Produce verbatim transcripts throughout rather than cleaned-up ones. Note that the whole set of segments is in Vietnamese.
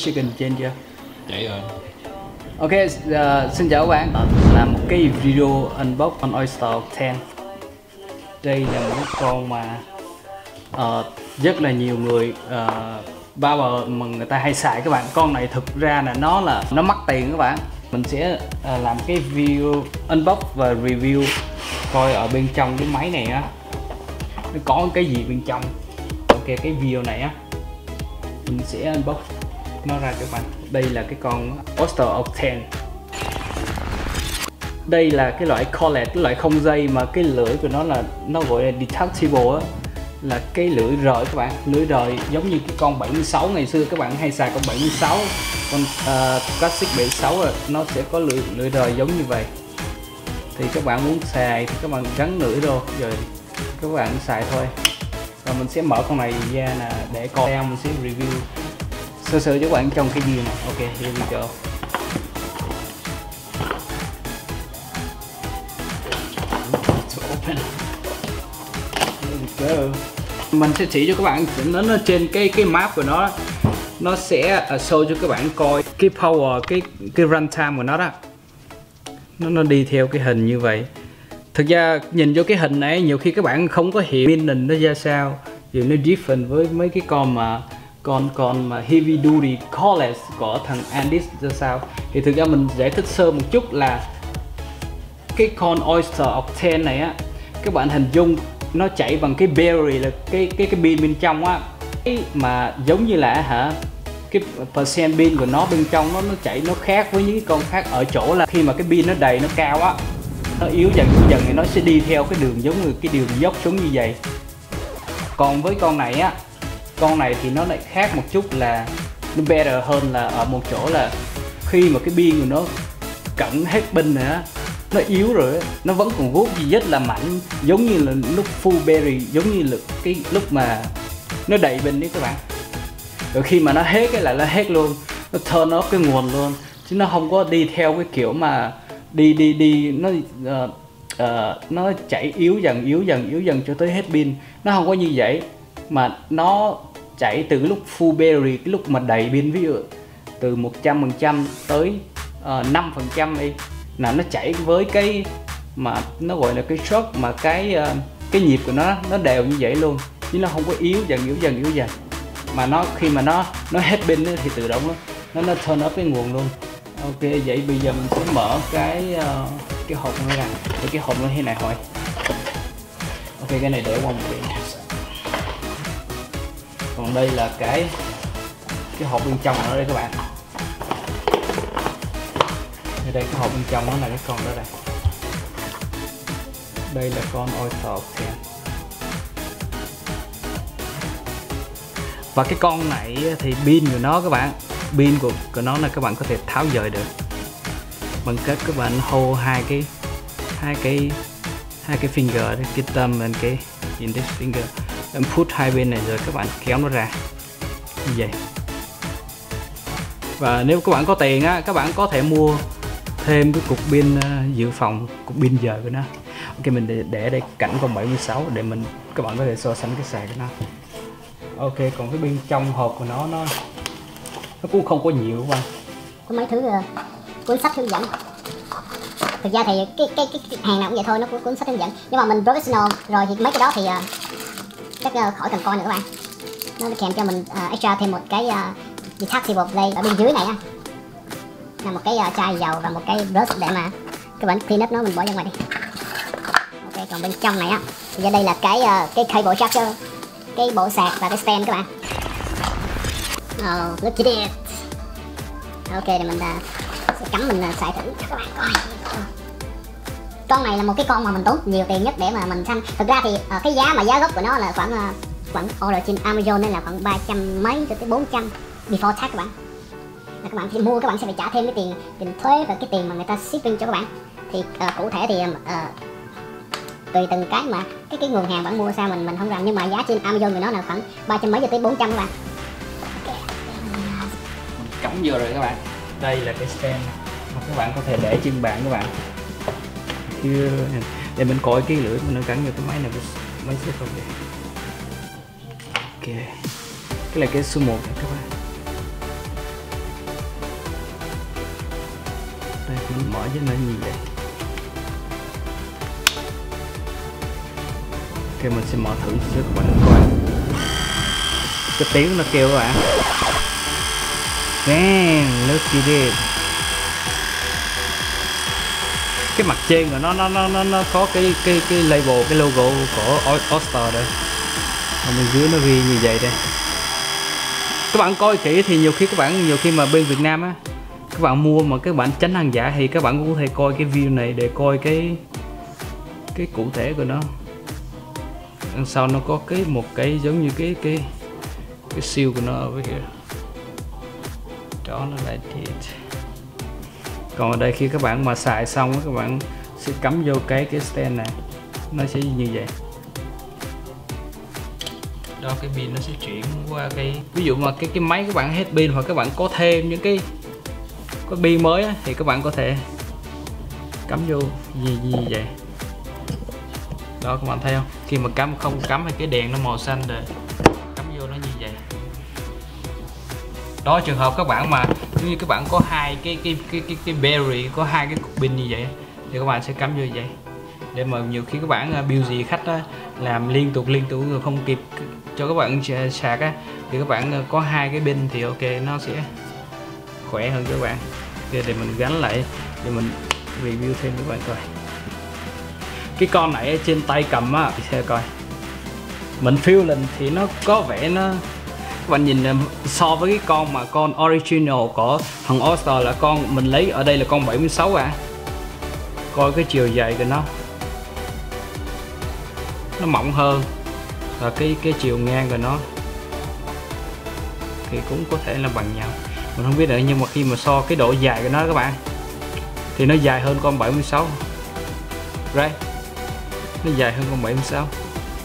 chicken trên chưa? Vậy rồi. Ok, uh, xin chào các bạn. Uh, làm một cái video unbox con Oyster Octane. Đây là một cái con mà uh, rất là nhiều người uh, bao bờ mà người ta hay xài các bạn. Con này thực ra là nó là nó mắc tiền các bạn. Mình sẽ uh, làm cái video unbox và review coi ở bên trong cái máy này á nó có cái gì bên trong. Ok, cái video này á mình sẽ unbox nó ra các bạn. Đây là cái con Oyster Octane. Đây là cái loại collet, cái loại không dây mà cái lưỡi của nó là nó gọi là detachable á, là cái lưỡi rời các bạn, lưỡi rời giống như cái con bảy mươi sáu ngày xưa các bạn hay xài con bảy mươi sáu, con uh, classic bảy mươi sáu rồi nó sẽ có lưỡi lưỡi rời giống như vậy. Thì các bạn muốn xài thì các bạn gắn lưỡi rồi rồi các bạn xài thôi. Và mình sẽ mở con này ra là để coi mình sẽ review sơ sơ cho các bạn trong cái video này. Ok, here we go. Open. Here we go. Mình sẽ chỉ cho các bạn nó, nó trên cái cái map của nó nó sẽ uh, show cho các bạn coi cái power, cái cái runtime của nó đó. Nó nó đi theo cái hình như vậy. Thực ra nhìn vô cái hình này nhiều khi các bạn không có hiểu meaning nó ra sao, vì nó different với mấy cái con mà con con mà heavy duty collet của thằng Andis ra sao. Thì thực ra mình giải thích sơ một chút là cái con Oyster Octane này á, các bạn hình dung nó chạy bằng cái battery, là cái cái cái pin bên trong á, cái mà giống như là hả cái percent pin của nó bên trong nó nó chạy nó khác với những cái con khác ở chỗ là khi mà cái pin nó đầy nó cao á, nó yếu dần yếu dần thì nó sẽ đi theo cái đường giống như cái đường dốc xuống như vậy. Còn với con này á, con này thì nó lại khác một chút, là nó better hơn là ở một chỗ là khi mà cái pin của nó cận hết pin nữa, nó yếu rồi, nó vẫn còn rút gì rất là mạnh, giống như là lúc full battery, giống như là cái lúc mà nó đầy pin đấy các bạn. Rồi khi mà nó hết cái là nó hết luôn, nó turn off cái nguồn luôn, chứ nó không có đi theo cái kiểu mà đi đi đi nó uh, uh, nó chạy yếu dần yếu dần yếu dần cho tới hết pin. Nó không có như vậy, mà nó chạy từ lúc full battery, cái lúc mà đầy pin, ví dụ từ một trăm phần trăm tới uh, năm phần trăm đi, là nó chạy với cái mà nó gọi là cái shock, mà cái uh, cái nhịp của nó nó đều như vậy luôn, chứ nó không có yếu dần yếu dần yếu dần. Mà nó khi mà nó nó hết pin thì tự động nó nó nó turn off cái nguồn luôn. Ok, vậy bây giờ mình sẽ mở cái uh, cái hộp này ra. Thì cái hộp nó thế này thôi. Ok, cái này để qua một bên. Còn đây là cái cái hộp bên trong nó đây các bạn. Đây cái hộp bên trong nó là cái con đó đây. Đây là con Oyster Octane. Và cái con này thì pin của nó các bạn, pin của, của nó là các bạn có thể tháo rời được bằng cách các bạn hold hai cái hai cái hai cái finger, cái thumb và cái index finger, em put hai bên này rồi các bạn kéo nó ra như vậy. Và nếu các bạn có tiền á, các bạn có thể mua thêm cái cục pin uh, dự phòng, cục pin giờ của nó. Ok, mình để, để đây cạnh con bảy mươi sáu để mình các bạn có thể so sánh cái xài của nó. Ok, còn cái bên trong hộp của nó nó nó cũng không có nhiều các bạn. Có mấy thứ uh, cuốn sách hướng dẫn. Thực ra thì cái cái cái, cái hàng nào cũng vậy thôi, nó có cuốn sách hướng dẫn. Nhưng mà mình professional rồi thì mấy cái đó thì uh, chắc uh, khỏi cần coi nữa các bạn. Nó kèm cho mình uh, extra thêm một cái uh, detachable blade ở bên dưới này á, là một cái uh, chai dầu và một cái brush để mà các bạn clean up nó, mình bỏ ra ngoài đi. Ok, còn bên trong này á thì đây là cái uh, cái cable charger, cái bộ sạc và cái stand các bạn. Oh, look at it. Ok, để mình uh, sẽ cắm mình uh, xài thử cho các bạn coi. Con này là một cái con mà mình tốn nhiều tiền nhất để mà mình săn. Thực ra thì uh, cái giá mà giá gốc của nó là khoảng uh, khoảng order trên Amazon nên là khoảng ba trăm mấy cho tới bốn trăm before tax các bạn. Là các bạn khi mua các bạn sẽ phải trả thêm cái tiền tiền thuế và cái tiền mà người ta shipping cho các bạn. Thì uh, cụ thể thì uh, tùy từng cái mà cái cái nguồn hàng bạn mua sao mình mình không rành, nhưng mà giá trên Amazon của nó là khoảng ba trăm mấy cho tới bốn trăm các bạn. Cắm vô rồi các bạn. Đây là cái stand mà các bạn có thể để trên bàn các bạn. Chưa để mình coi cái lưỡi mình nó gắn vô cái máy này, máy sẽ không vậy. Ok, cái là cái số một này các bạn. mình mở cho nó như vậy. Ok, mình sẽ mở thử cho các bạn coi cái tiếng nó kêu các bạn. Damn, look at it. Cái mặt trên của nó nó nó nó, nó có cái cái cái label, cái logo của All-Star đây. Ở bên dưới nó ghi như vậy đây. Các bạn coi kỹ thì nhiều khi các bạn nhiều khi mà bên Việt Nam á, các bạn mua mà các bạn tránh hàng giả thì các bạn cũng có thể coi cái view này để coi cái cái cụ thể của nó. Đằng sau nó có cái một cái giống như cái cái cái siêu của nó ở phía đó, nó lại thiệt. Còn ở đây khi các bạn mà xài xong các bạn sẽ cắm vô cái cái stand này, nó sẽ như vậy. Đó, cái pin nó sẽ chuyển qua cái, ví dụ mà cái cái máy các bạn hết pin hoặc các bạn có thêm những cái có pin mới á, thì các bạn có thể cắm vô gì gì vậy. Đó, các bạn thấy không, khi mà cắm không cắm hay cái đèn nó màu xanh rồi, cắm vô nó như vậy. Đó, trường hợp các bạn mà như các bạn có hai cái cái cái cái cái battery, có hai cái cục pin như vậy thì các bạn sẽ cắm vô vậy, để mà nhiều khi các bạn build gì khách á, làm liên tục liên tục rồi không kịp cho các bạn sạc á, thì các bạn có hai cái pin thì ok, nó sẽ khỏe hơn cho các bạn. Ok, để mình gắn lại để mình review thêm các bạn coi. Cái con này trên tay cầm á, xem coi mình feeling thì nó có vẻ nó, các bạn nhìn so với cái con mà con original của thằng All-Star là con mình lấy ở đây là con bảy mươi sáu à. Coi cái chiều dài của nó nó mỏng hơn, và cái cái chiều ngang của nó thì cũng có thể là bằng nhau, mình không biết nữa. Nhưng mà khi mà so cái độ dài của nó các bạn thì nó dài hơn con bảy mươi sáu, right? Nó dài hơn con bảy mươi sáu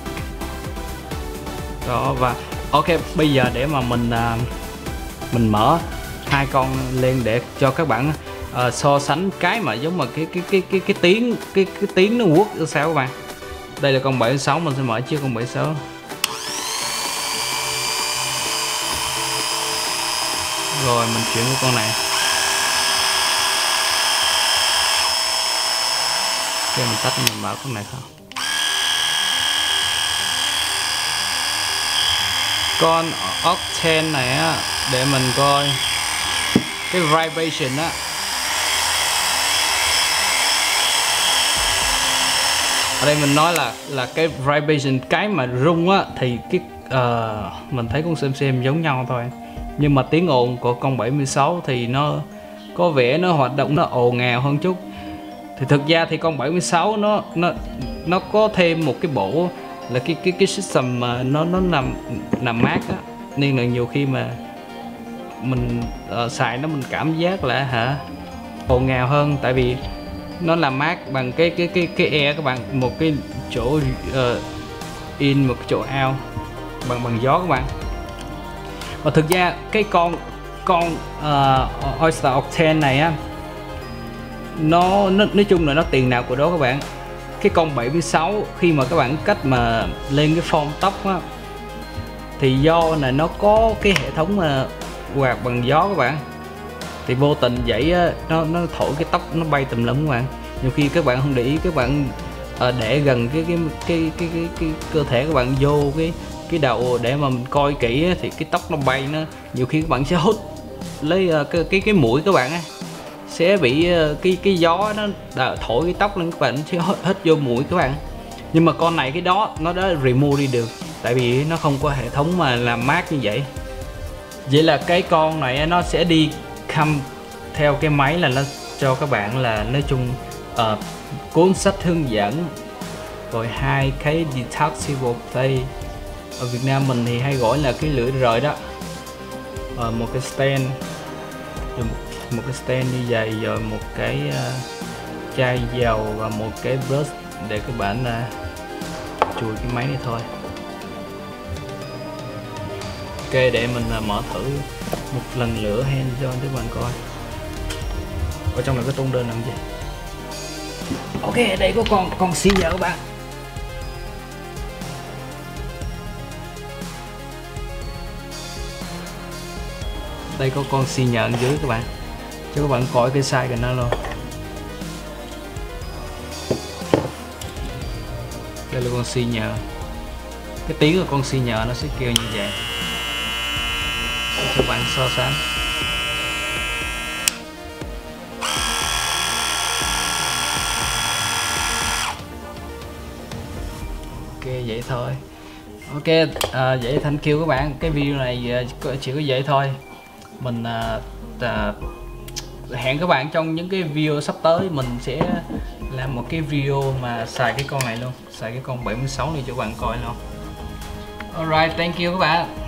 đó. Và ok, bây giờ để mà mình uh, mình mở hai con lên để cho các bạn uh, so sánh cái mà giống mà cái cái cái cái cái tiếng cái cái tiếng nó quất ở sao các bạn. Đây là con bảy mươi sáu, mình sẽ mở chiếc con bảy mươi sáu. Rồi mình chuyển qua con này. Ok, mình tắt mình mở con này không. Con Octane này á, để mình coi cái vibration á. Ở đây mình nói là là cái vibration, cái mà rung á thì cái uh, mình thấy cũng xem xem giống nhau thôi. Nhưng mà tiếng ồn của con bảy mươi sáu thì nó có vẻ nó hoạt động nó ồn ào hơn chút. Thì thực ra thì con bảy mươi sáu nó nó nó có thêm một cái bộ là cái cái cái system mà nó nó nằm nằm mát á, nên là nhiều khi mà mình uh, xài nó mình cảm giác là hả ồn ào hơn, tại vì nó làm mát bằng cái cái cái cái air các bạn, một cái chỗ uh, in, một cái chỗ out bằng bằng gió các bạn. Và thực ra cái con con uh, All-Star Octane này á, nó, nó nói chung là nó tiền nào của đó các bạn. Cái con bảy mươi sáu khi mà các bạn cách mà lên cái form tóc á, thì do là nó có cái hệ thống mà quạt bằng gió các bạn, thì vô tình vậy á, nó nó thổi cái tóc nó bay tùm lum các bạn. Nhiều khi các bạn không để ý, các bạn uh, để gần cái cái cái cái cái, cái cơ thể các bạn vô cái cái đầu để mà mình coi kỹ á, thì cái tóc nó bay, nó nhiều khi các bạn sẽ hút lấy uh, cái cái cái mũi các bạn á, sẽ bị uh, cái cái gió nó đã thổi cái tóc lên, các bạn sẽ hít, hít vô mũi các bạn. Nhưng mà con này cái đó nó đã remove đi được, tại vì nó không có hệ thống mà làm mát như vậy. Vậy là cái con này nó sẽ đi come theo cái máy là nó cho các bạn là nói chung uh, cuốn sách hướng dẫn, rồi hai cái detachable plate, ở Việt Nam mình thì hay gọi là cái lưỡi rời đó, uh, một cái stand, rồi một, một cái stand như vậy, rồi một cái uh, chai dầu và một cái brush để các bạn uh, chùi cái máy này thôi. Ok, để mình uh, mở thử một lần nữa hand cho các bạn coi. Ở trong này có tôn đơn làm gì. Ok, đây có con con xi nhờ các bạn. Đây có con xi nhờ ở dưới các bạn, cho các bạn coi cái size của nó luôn. Đây là con xi nhờ. Cái tiếng của con xi nhờ nó sẽ kêu như vậy. Để các bạn so sánh. Ok vậy thôi. Ok, à, vậy thank you các bạn. Cái video này uh, chỉ có vậy thôi. Mình uh, uh, hẹn các bạn trong những cái video sắp tới mình sẽ làm một cái video mà xài cái con này luôn, xài cái con bảy mươi sáu này cho các bạn coi luôn. Alright, thank you các bạn.